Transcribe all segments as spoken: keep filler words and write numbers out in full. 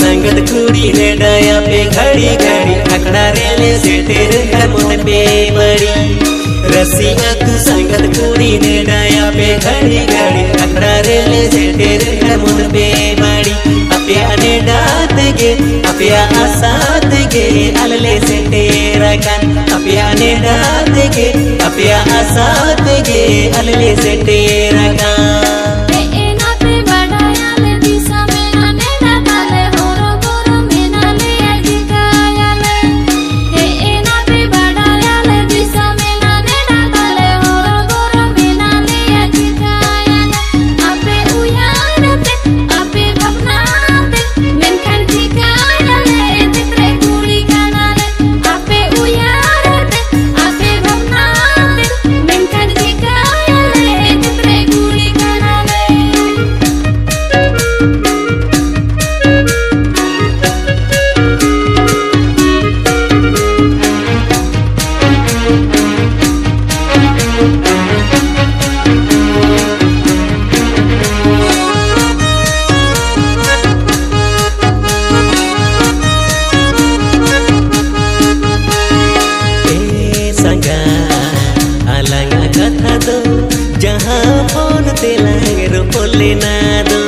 संगत कुड़ी ने डाया पे घड़ी घड़ी अखड़ा रेले से तेरे घर मुझ पे मरी रसिया तू संगत कुड़ी ने डाया पे घड़ी घड़ी अखड़ा रेले से तेरे घर मुझ पे मरी अपिया ने डात गे अपिया आसात गे अलले से तेरा कान अपिया ने डात गे अपिया आसात गे अलले से तेरा कान जहाँ फोन ते लागे रो बोले ना दो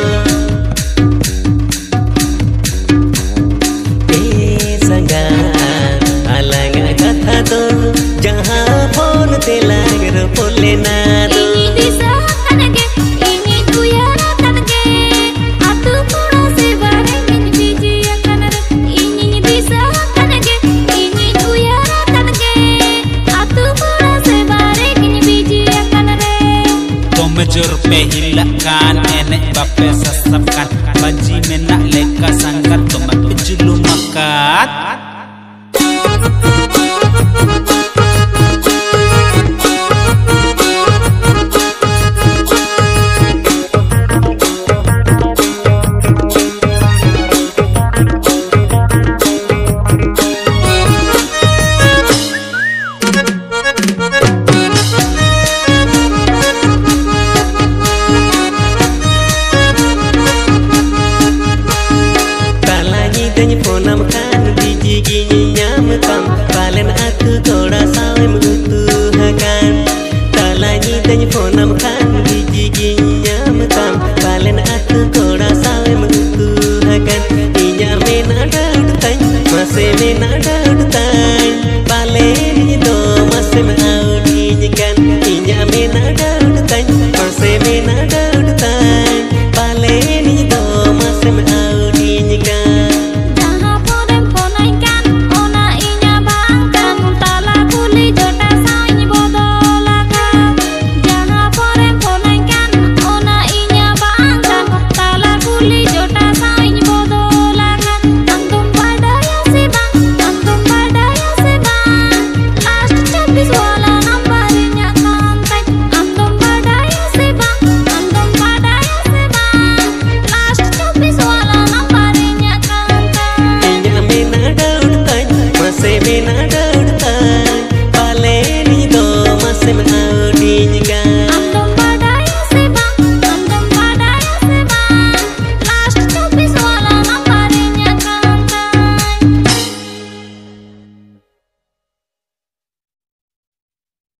ए संगा अलग कथा दो जहाँ फोन ते लागे रो बोले ना दो Jur pe hilakan enek bape sesapkan baji menak leka sangkat tomat pejulu makat Ponam kan biji gini nyam tam palen aku toda sawe mengutuhakan talani tanya ponam kan biji gini nyam tam palen aku toda sawe mengutuhakan inyar menada utang masih menada